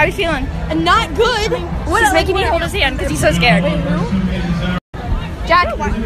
are you feeling? Not good. He's making me hold his hand because he's so scared. Jack.